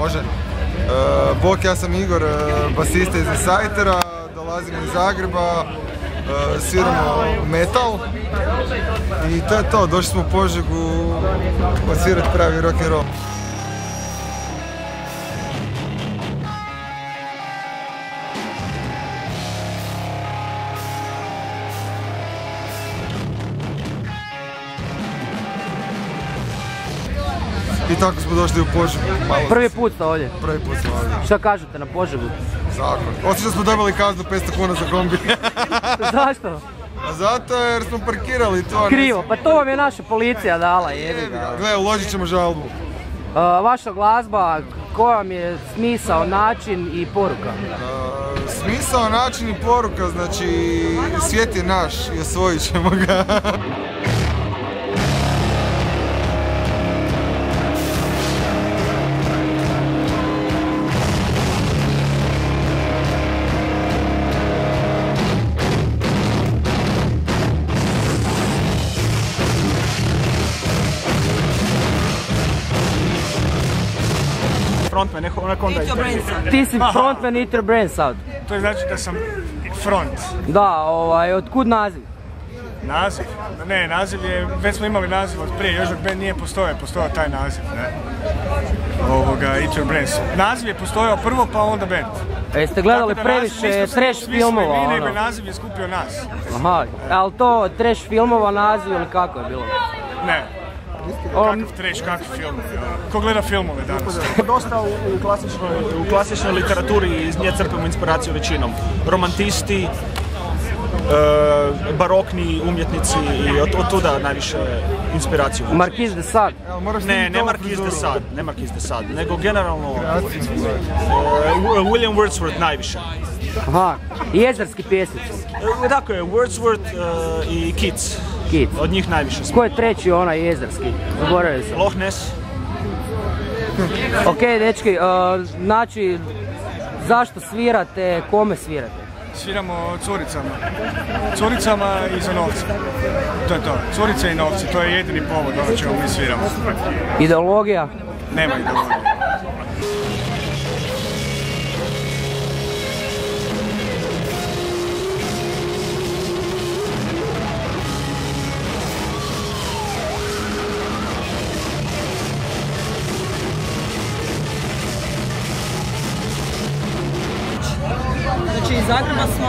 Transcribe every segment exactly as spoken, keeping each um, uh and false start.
Može. Uh, Bok, ja sam Igor, uh, basista iz Incitera, dolazim iz Zagreba, uh, sviramo metal i to je to, došli smo u Požegu odsvirati pravi rock and roll. I tako smo došli u Požegu. Prvi put ste ovdje? Prvi put smo ovdje. Šta kažete na Požegu? Zakon. Osim što smo dobili kaznu petsto kuna za kombi. Zašto? A zato jer smo parkirali to. Krivo, pa to vam je naša policija dala, jebi ga. Gle, uložit ćemo žalbu. Uh, vaša glazba, koja vam je smisao, način i poruka? Uh, smisao, način i poruka, znači svijet je naš i osvojit ćemo ga. Frontman, onako onda... Ti si frontman Eat Your Brains Out. To je znači da sam front. Da, ovaj, otkud naziv? Naziv? Ne, naziv je, već smo imali naziv od prije, još dok band nije postojao, postojao taj naziv, ne? Ovoga, Eat Your Brains. Naziv je postojao prvo, pa onda band. A jeste gledali previše trash filmova, ono? Nego naziv je skupio nas. Aha, ali to trash filmova naziv ili kako je bilo? Ne. Kakav trash, kakvi filmovi, ko gleda filmove danas? Dosta u, u, klasičnoj, u klasičnoj literaturi iz nje crpimo inspiraciju većinom. Romantisti, e, barokni umjetnici i od, od tuda najviše inspiraciju. Marquis de Sade? Ne, ne Marquis de Sade, ne Marquis de Sade, nego generalno e, William Wordsworth najviše. Aha, i jezerski pjesnici? E, dakle, Wordsworth e, i Keats. Keats. Od njih najviše. Ko je treći onaj jezerski? Zaboravio sam. Loch Ness. Ok, dečki, uh, znači, zašto svirate, kome svirate? Sviramo curicama. Curicama i za novce. To je to. Curice i novci, to je jedini povod ono čemu mi sviramo. Ideologija? Nema ideologije. Znači iz Zagreba smo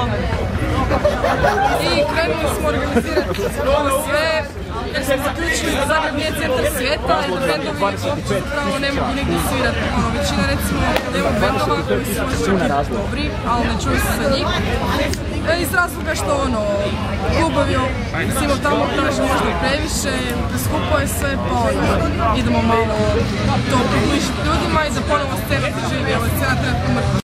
i krenuli smo organizirati ovo sve jer smo zaključili da Zagreb nije centar svijeta i da bendovi uopće zapravo ne mogu nigdje svirati. Ono, većina recimo nema bendova koji su možda dobri, ali ne čuju se za njih. E, iz razloga što ono, klubovi recimo tamo traže možda previše, preskupo je sve, pa ono, idemo malo to približiti ljudima i da ponovo scena zaživi, ali scena treba pomrti.